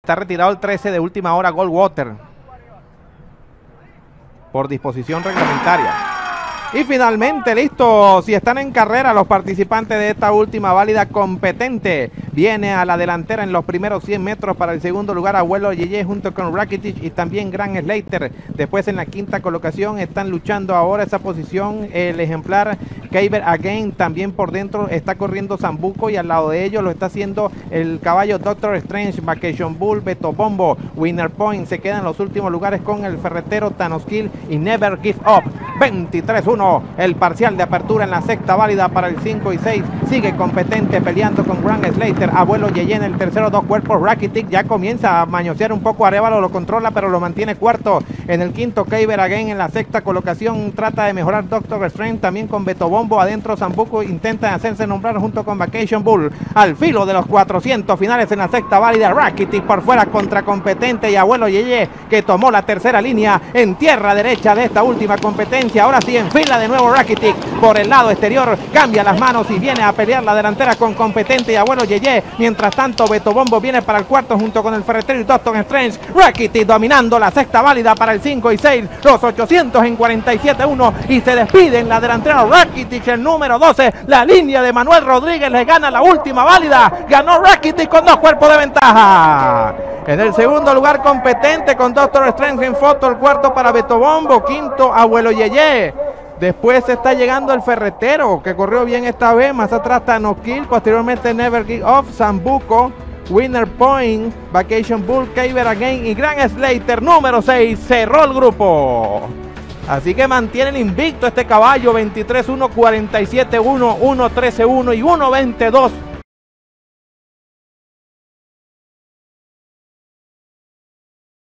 Está retirado el 13 de última hora, Goldwater, por disposición reglamentaria. Y finalmente, listo, si están en carrera los participantes de esta última válida competente, viene a la delantera en los primeros 100 metros para el segundo lugar Abuelo Yeye junto con Rakitic y también Grant Slater. Después en la quinta colocación están luchando ahora esa posición el ejemplar Kyber Again, también por dentro está corriendo Sambuco y al lado de ellos lo está haciendo el caballo Doctor Strange, Vacation Bull, Beto Bombo, Winner Point. Se quedan en los últimos lugares con el ferretero Thanos-Kill y Never Give Up. 23-1 el parcial de apertura en la sexta válida para el 5 y 6. Sigue competente peleando con Grant Slater. Abuelo Yeye en el tercero, dos cuerpos. Rakitic ya comienza a mañosear un poco. Arévalo lo controla pero lo mantiene cuarto. En el quinto, Kyber Again en la sexta colocación. Trata de mejorar Doctor Strange también con Beto Bombo. Adentro Sambuco intenta hacerse nombrar junto con Vacation Bull. Al filo de los 400 finales en la sexta válida, Rakitic por fuera contra competente y Abuelo Yeye que tomó la tercera línea en tierra derecha de esta última competencia. Ahora sí en fila de nuevo Rakitic por el lado exterior, cambia las manos y viene a pelear la delantera con competente y Abuelo Yeye. Mientras tanto Beto Bombo viene para el cuarto junto con el ferretero y Doctor Strange. Rakitic dominando la sexta válida para el 5 y 6, los 800 en 47-1 y se despide en la delantera Rakitic el número 12. La línea de Manuel Rodríguez le gana la última válida, ganó Rakitic con dos cuerpos de ventaja. En el segundo lugar competente con Doctor Strange en foto, el cuarto para Beto Bombo, quinto Abuelo Yeye. Después está llegando el ferretero, que corrió bien esta vez. Más atrás Thanos-Kill, posteriormente Never Give Up, Sambuco, Winner Point, Vacation Bull, Kyber Again y Grant Slater, número 6, cerró el grupo. Así que mantienen invicto este caballo, 23-1, 47-1, 1-13-1 y 1-22